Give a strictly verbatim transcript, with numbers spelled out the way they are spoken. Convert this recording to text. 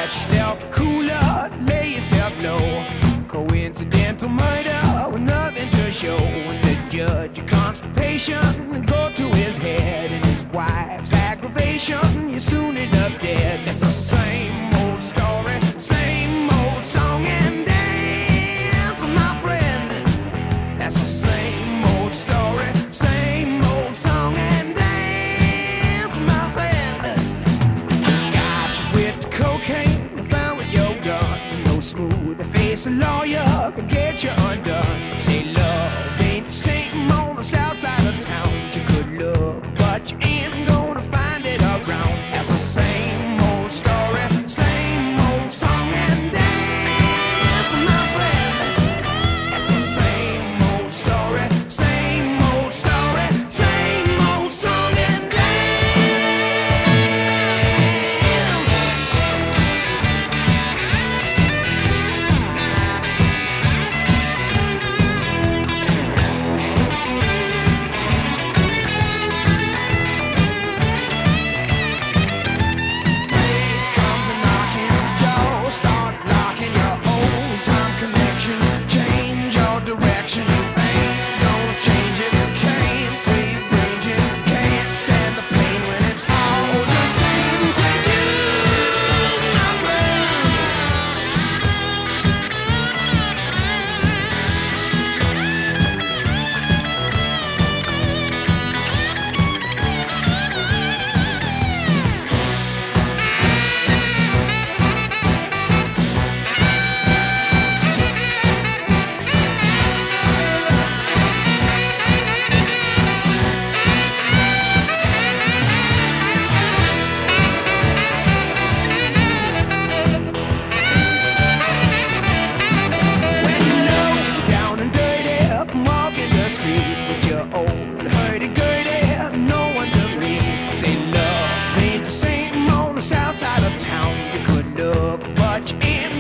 Get yourself a cooler, lay yourself low. Coincidental murder with nothing to show. When the judge of constipation go to his head, and his wife's aggravation, you soon end up dead. It's the same old story, same old song and dance, my friend. That's the same old story, same old song and dance, my friend. Got you with the cocaine, found with your gun. No smooth face, a lawyer could get you undone. Say love ain't the same on the south side of town. You could look, but you ain't gonna find it around. That's the same old story, same old song and dance, my friend. That's the same old story, same old story, same old song and dance. Fate comes a knocking the door, start locking your old time connection. Change your direction, you ain't gonna change it. Can't rearrange it, can't stand the pain when it's all the same to you, my friend. When you're low, down and dirty, from walking the street with your old hurdy-gurdy, no one to read. Say love ain't the same on the south side of town. You could look, but you ain't